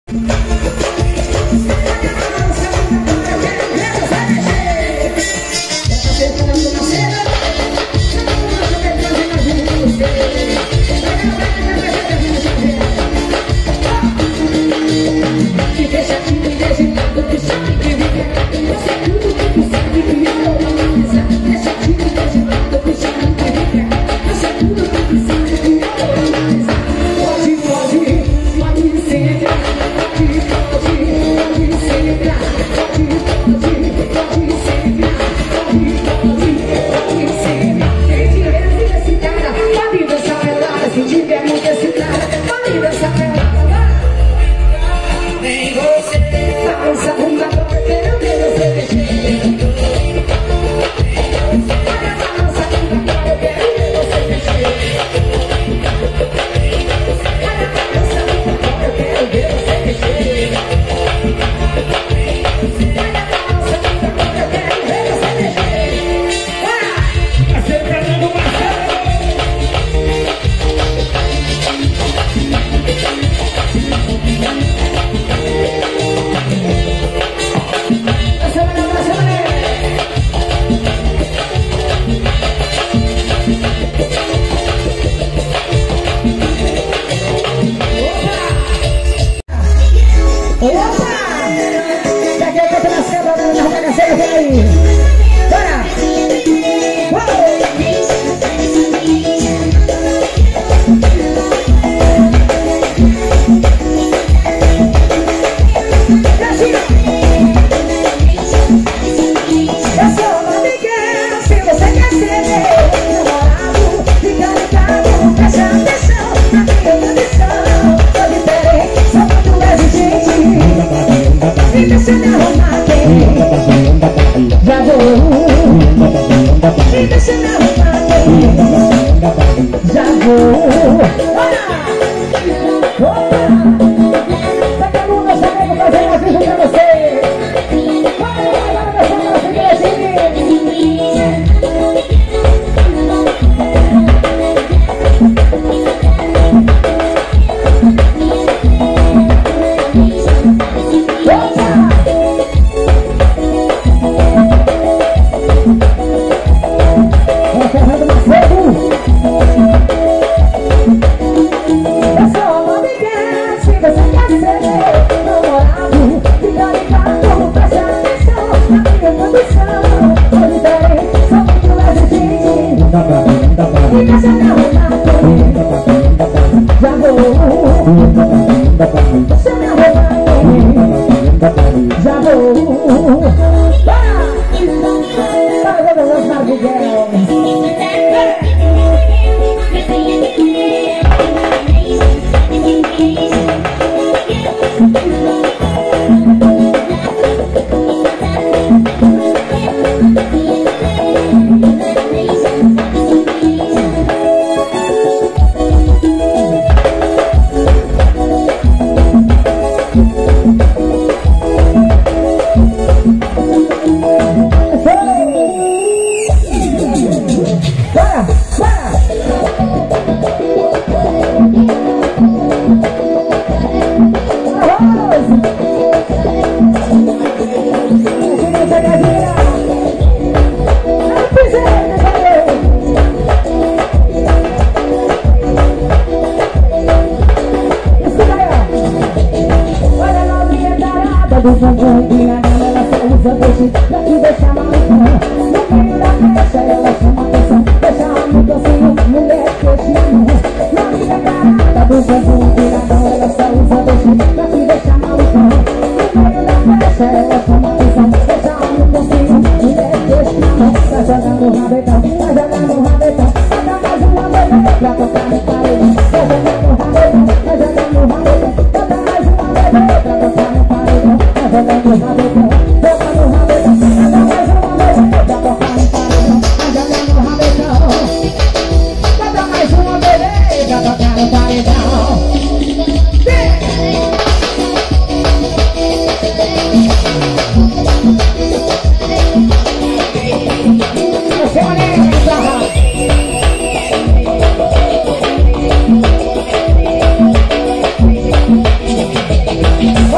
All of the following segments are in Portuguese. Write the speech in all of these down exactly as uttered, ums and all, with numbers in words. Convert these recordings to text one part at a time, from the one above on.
We'll be right back.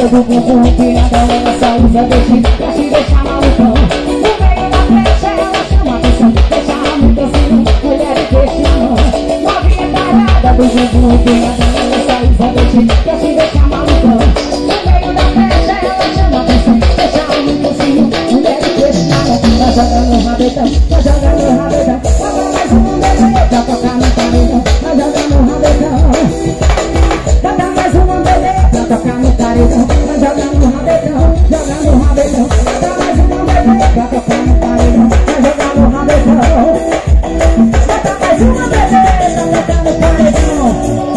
do bumbum empinada, ela só usa vestido pra te deixar malucão. No meio da festa ela chama atenção, deixa a muito assim, mulher e questionam. Novinha tarada do bumbum empinada, ela só usa vestido pra te deixar malucão. No meio da festa ela chama atenção, deixa a muito assim, mulher e questionam. Tá jogando o rabetão, tá jogando o rabetão, toca mais um bebê pra tocar no paredão. Tá jogando o rabetão, toca mais um bebê pra tocar no paredão. Tá jogando o rabetão, jogando o rabetão, toca mais um bebê pra tocar no paredão. Tá jogando o rabetão, toca mais um bebê pra tocar no paredão.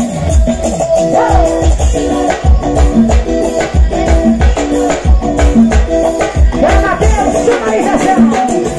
Vai, Matheus, finalização.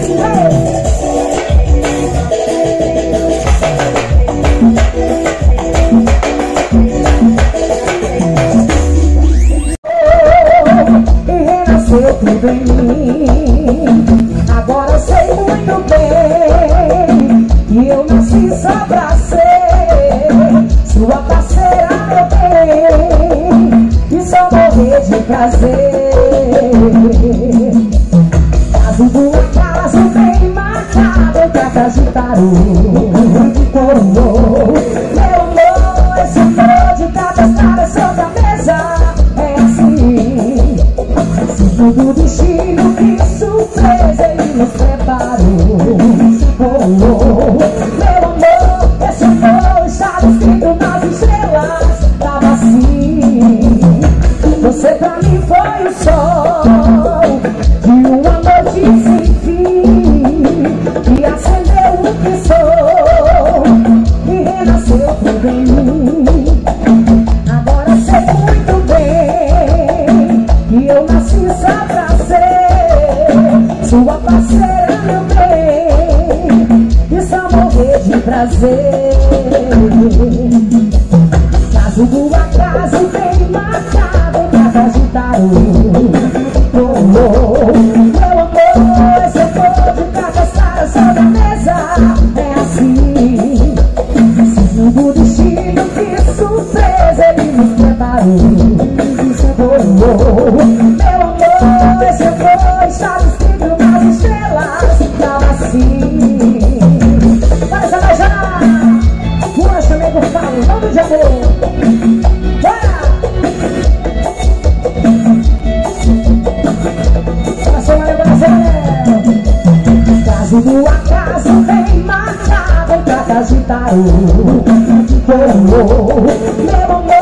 Tudo em mim, agora eu sei muito bem que eu nasci só pra ser sua parceira, meu bem, e só morrer de prazer. Caso do acaso bem marcado pra cagitar o coro. Meu amor, esse amor de cabeçada sobre a mesa é assim. Tudo destino, que surpresa ele nos preparou. Oh, oh, meu amor, esse amor está escrito nas estrelas. Tava assim. Você pra mim foi o sol de uma noite sem fim, que acendeu o que sou e renasceu tudo em mim. Agora sei muito bem que eu nasci só pra ser sua parceira, meu bem, e só morrer de prazer. Caso do acaso bem marcado pra agitar o oh, meu amor, esse amor de cartas caras sobre a mesa é assim. Segundo o destino, que surpresa ele nos preparou. Oh, oh, meu amor, esse amor está escrito nas estrelas. Tava assim. Para essa beijada, nós também por falo, nome de amor. Bora! Coração, olha, coração. Caso do acaso bem marcado pra agitar o oh, oh, meu amor.